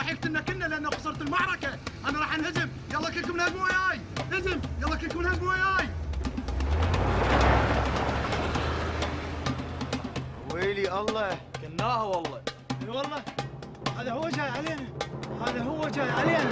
راح يقتلنا كلنا لانه خسرت المعركه. انا راح انهزم. يلا كلكم نهزموا وياي. هزم. يلا كلكم نهزموا وياي. ويلي الله. كناها والله. اي والله. هذا هو جاي علينا. هذا هو جاي علينا.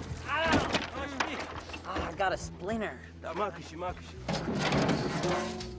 got a splinter. لا ما كشي.